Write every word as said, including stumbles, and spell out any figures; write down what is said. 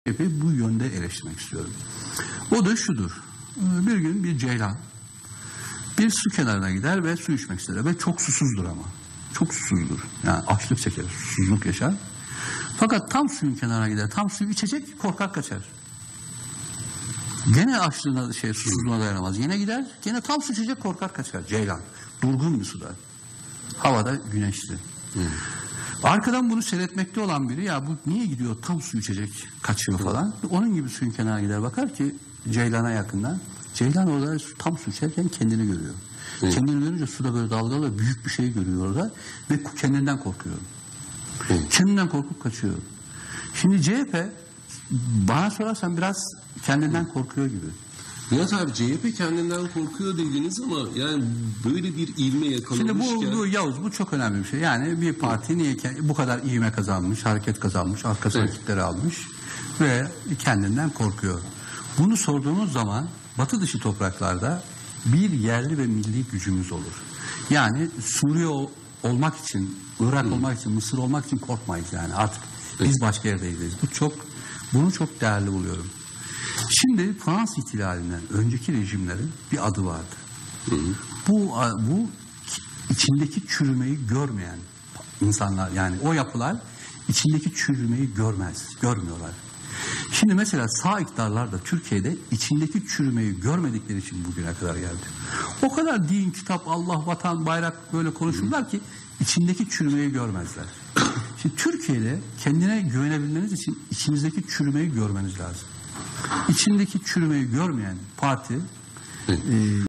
Bu yönde eleştirmek istiyorum. O da şudur. Bir gün bir ceylan bir su kenarına gider ve su içmek ister. Ve çok susuzdur ama. Çok susuzdur. Yani açlık çeker, susuzluk yaşar. Fakat tam suyun kenarına gider. Tam suyu içecek, korkar kaçar. Gene açlığına, şey, susuzluğuna dayanamaz. Yine gider, gene tam su içecek, korkar kaçar. Ceylan. Durgun bir suda. Havada güneşli. Hmm. Arkadan bunu seyretmekte olan biri, ya bu niye gidiyor tam su içecek, kaçıyor falan. Onun gibi suyun kenarına gider, bakar ki ceylana yakından. Ceylan orada tam su içerken kendini görüyor. Hı. Kendini görünce suda böyle dalgalı büyük bir şey görüyor orada ve kendinden korkuyor. Hı. Kendinden korkup kaçıyor. Şimdi C H P bana sorarsan biraz kendinden Hı. korkuyor gibi. Nihat abi, C H P kendinden korkuyor dediniz ama yani böyle bir ivme yakalamışken... Şimdi bu, bu Yavuz, bu çok önemli bir şey. Yani bir parti niye bu kadar ivme kazanmış, hareket kazanmış, arkasına evet. kitleri almış ve kendinden korkuyor. Bunu sorduğumuz zaman Batı dışı topraklarda bir yerli ve milli gücümüz olur. Yani Suriye ol, olmak için, Irak hmm. olmak için, Mısır olmak için korkmayız yani artık. Evet. Biz başka yerdeyiz. Bu çok, bunu çok değerli buluyorum. Şimdi Fransız ihtilalinden önceki rejimlerin bir adı vardı. Hı hı. Bu bu içindeki çürümeyi görmeyen insanlar, yani o yapılar içindeki çürümeyi görmez, görmüyorlar. Şimdi mesela sağ iktidarlar da Türkiye'de içindeki çürümeyi görmedikleri için bugüne kadar geldi. O kadar din, kitap, Allah, vatan, bayrak böyle konuşurlar ki içindeki çürümeyi görmezler. Şimdi Türkiye'de kendine güvenebilmeniz için içinizdeki çürümeyi görmeniz lazım. İçindeki çürümeyi görmeyen parti e,